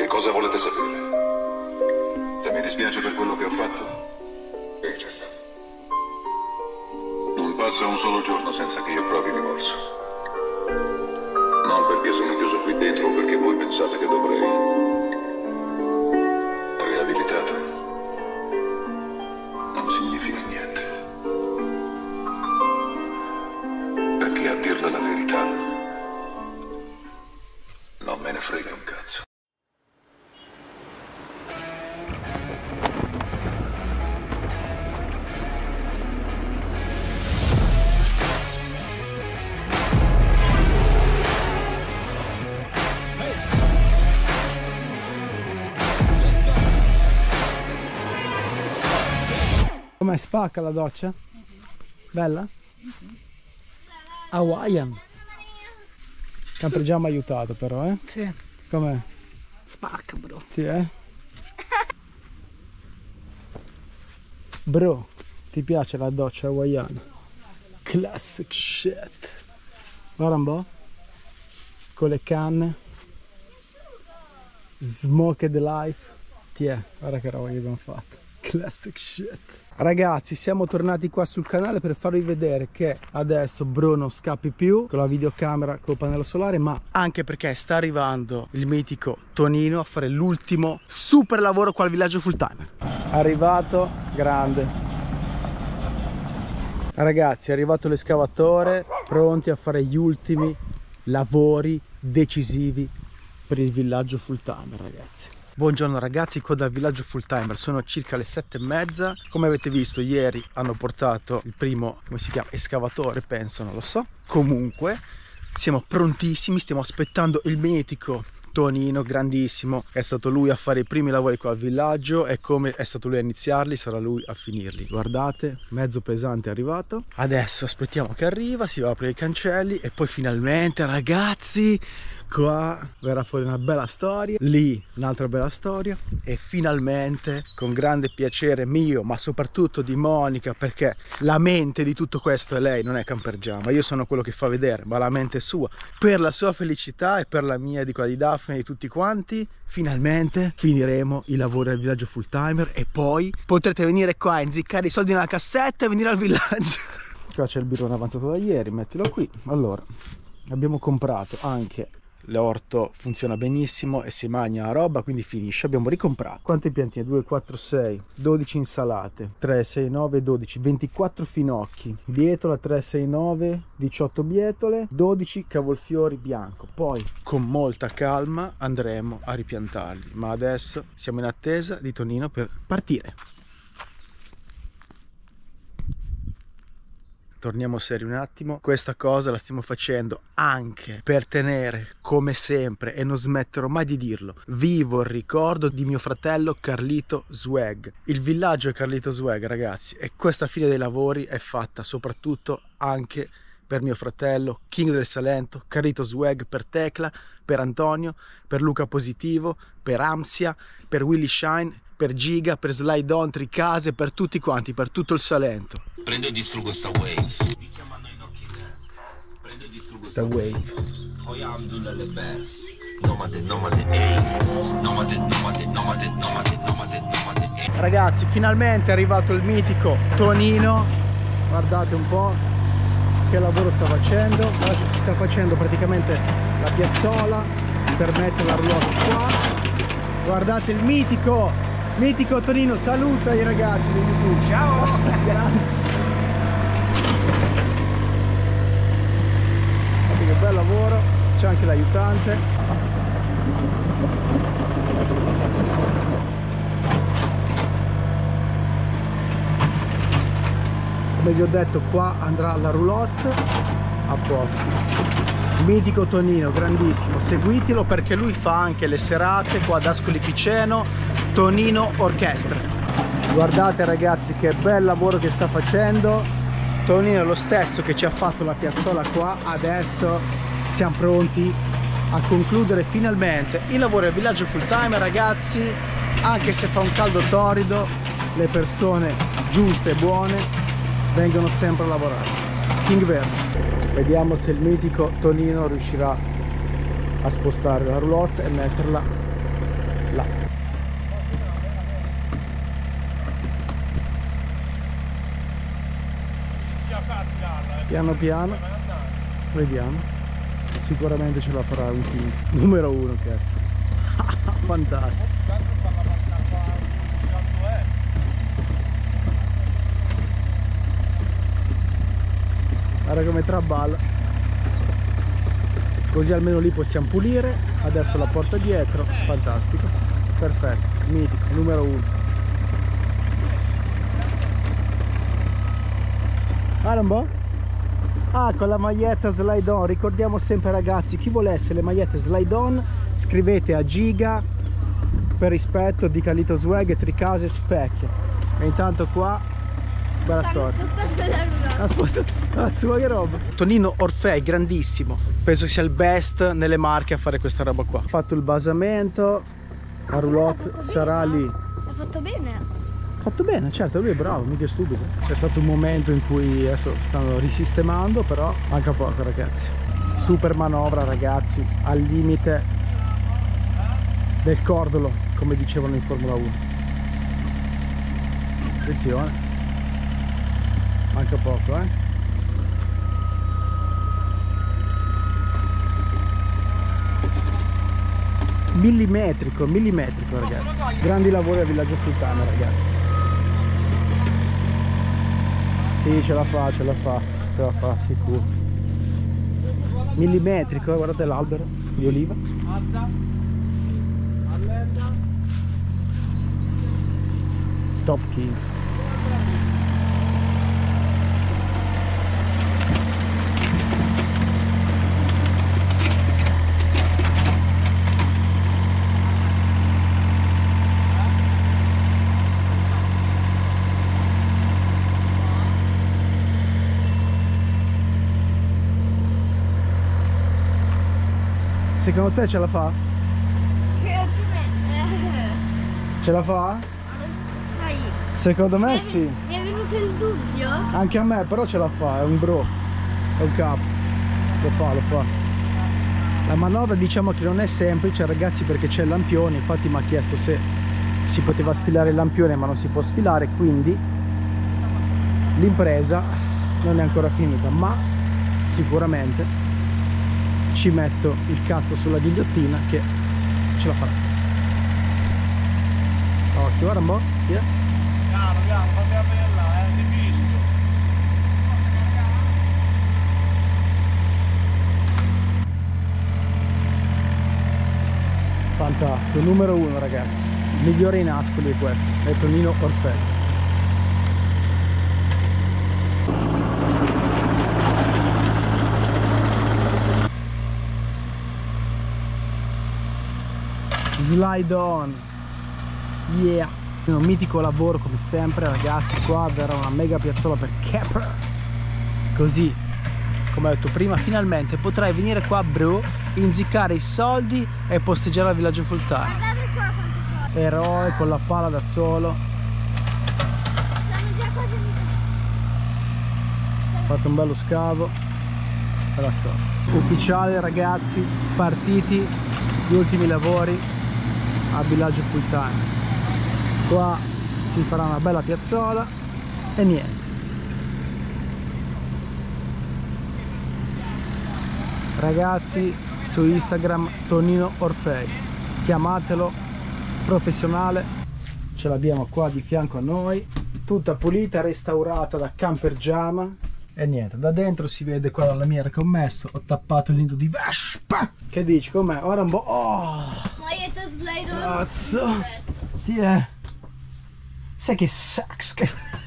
Che cosa volete sapere? Se mi dispiace per quello che ho fatto? Certo. Non passa un solo giorno senza che io provi rimorso. Non perché sono chiuso qui dentro o perché voi pensate che dovrei. Riabilitato non significa niente. Perché a dirla la verità non me ne frega un cazzo. Com'è, spacca la doccia? Bella? Hawaiian. Campeggiamo aiutato però, eh? Sì. Com'è? Spacca, bro. Sì, eh? Bro, ti piace la doccia hawaiana? Classic shit. Guarda un po'. Con le canne. Smoked life. Tiè, guarda che roba che abbiamo fatto. Classic shit. Ragazzi, siamo tornati qua sul canale per farvi vedere che adesso bro non scappi più con la videocamera col pannello solare, ma anche perché sta arrivando il mitico Tonino a fare l'ultimo super lavoro qua al villaggio full timer. Arrivato, grande. Ragazzi, è arrivato l'escavatore, pronti a fare gli ultimi lavori decisivi per il villaggio full timer, ragazzi. Buongiorno ragazzi, qua dal villaggio full timer, sono circa le 7:30. Come avete visto ieri hanno portato il primo, come si chiama, escavatore penso, non lo so. Comunque siamo prontissimi, stiamo aspettando il mitico Tonino, grandissimo. È stato lui a fare i primi lavori qua al villaggio e come è stato lui a iniziarli sarà lui a finirli. Guardate, mezzo pesante è arrivato. Adesso aspettiamo che arriva, si va a aprire i cancelli e poi finalmente ragazzi qua verrà fuori una bella storia, lì un'altra bella storia e finalmente, con grande piacere mio ma soprattutto di Monica, perché la mente di tutto questo è lei, non è Campergiama, io sono quello che fa vedere, ma la mente è sua, per la sua felicità e per la mia, di quella di Daphne e di tutti quanti, finalmente finiremo i lavori al villaggio full timer e poi potrete venire qua a inziccare i soldi nella cassetta e venire al villaggio. Qua c'è il birrone avanzato da ieri, mettilo qui. Allora, abbiamo comprato anche l'orto, funziona benissimo e si mangia la roba, quindi finisce. Abbiamo ricomprato quante piantine? 2, 4, 6, 12 insalate, 3, 6, 9, 12, 24 finocchi, bietola 3, 6, 9, 18 bietole, 12 cavolfiori bianco. Poi con molta calma andremo a ripiantarli, ma adesso siamo in attesa di Tonino per partire. Torniamo seri un attimo, questa cosa la stiamo facendo anche per tenere, come sempre, e non smetterò mai di dirlo, vivo il ricordo di mio fratello Carlito Swag. Il villaggio è Carlito Swag, ragazzi, e questa fine dei lavori è fatta soprattutto anche per mio fratello King del Salento, Carlito Swag, per Tecla, per Antonio, per Luca Positivo, per Amsia, per Willy Shine, per Giga, per Slide On, Tricase, per tutti quanti, per tutto il Salento. Prendo e distruggo sta wave. Mi chiamano i Nokia Nest. Prendo e distruggo sta wave. Poi Abdullah le best. Nomade, nomade, ehi. Nomade, nomade, nomade, nomade, nomade, nomade, ehi. Ragazzi, finalmente è arrivato il mitico Tonino. Guardate un po' che lavoro sta facendo. Sta facendo praticamente la piazzola per mettere la roulotte qua. Guardate il mitico Tonino, saluta i ragazzi di YouTube. Ciao! Grazie. Guardate che bel lavoro, c'è anche l'aiutante. Come vi ho detto, qua andrà la roulotte a posto. Mitico Tonino, grandissimo, seguitelo perché lui fa anche le serate qua ad Ascoli Piceno, Tonino Orchestra. Guardate ragazzi che bel lavoro che sta facendo. Tonino è lo stesso che ci ha fatto la piazzola qua. Adesso siamo pronti a concludere finalmente i lavori al villaggio full time, ragazzi. Anche se fa un caldo torrido, le persone giuste e buone vengono sempre a lavorare. King Verde. Vediamo se il mitico Tonino riuscirà a spostare la roulotte e metterla là. Piano piano, vediamo. Sicuramente ce la farà un King. Numero 1, cazzo. Fantastico. Guarda come traballa. Così almeno lì possiamo pulire. Adesso la porta dietro. Fantastico. Perfetto. Mitico. Numero 1. Guarda un po'. Ah, con la maglietta slide on. Ricordiamo sempre, ragazzi, chi volesse le magliette slide on, scrivete a Giga per rispetto di Carlito Swag e Tricase Specchio. E intanto qua bella storia. Cazzo, ma che roba. Tonino Orfei, grandissimo. Penso sia il best nelle Marche a fare questa roba qua. Ha fatto il basamento, la roulotte sarà lì. Ha fatto bene. Fatto bene, certo, lui è bravo, mica è stupido. C'è stato un momento in cui adesso stanno risistemando, però manca poco, ragazzi. Super manovra, ragazzi, al limite del cordolo, come dicevano in Formula 1. Attenzione, manca poco, millimetrico, ragazzi. Grandi lavori a Villaggio Fultana, ragazzi. Sì, ce la fa, sicuro. Millimetrico, guardate l'albero di oliva. Top King. Secondo te ce la fa? Ce la fa? Sai, Secondo me sì. mi è venuto il dubbio. Anche a me, però ce la fa, è un bro, è un capo. Lo fa. La manovra diciamo che non è semplice, ragazzi, perché c'è il lampione. Infatti mi ha chiesto se si poteva sfilare il lampione, ma non si può sfilare, quindi l'impresa non è ancora finita, ma sicuramente ci metto il cazzo sulla ghigliottina che ce la farà. Occhio, guarda un po', via. Piano, fammi vedere là, è difficile. Fantastico, numero 1, ragazzi. Il migliore in Ascoli è questo, è Tonino Orfei. Slide on, yeah. Un mitico lavoro come sempre, ragazzi. Qua verrà una mega piazzola per camper, così come ho detto prima finalmente potrai venire qua, bro, inziccare i soldi e posteggiare al Villaggio Fultana. Guardate qua quanto fa. Eroe con la pala da solo. Siamo già quasi Ha fatto un bello scavo. Bella storia. Ufficiale, ragazzi, partiti gli ultimi lavori a Villaggio Fultana. Qua si farà una bella piazzola e niente. Ragazzi, su Instagram Tonino Orfei, chiamatelo, professionale. Ce l'abbiamo qua di fianco a noi, tutta pulita, restaurata da Camper Giama. E niente, da dentro si vede qua la lamiera che ho messo. Ho tappato il nido di vespa. Che dici, com'è? Ora un po'. Oh, maglietta slide on. cazzo. Ti è. Sai che sax che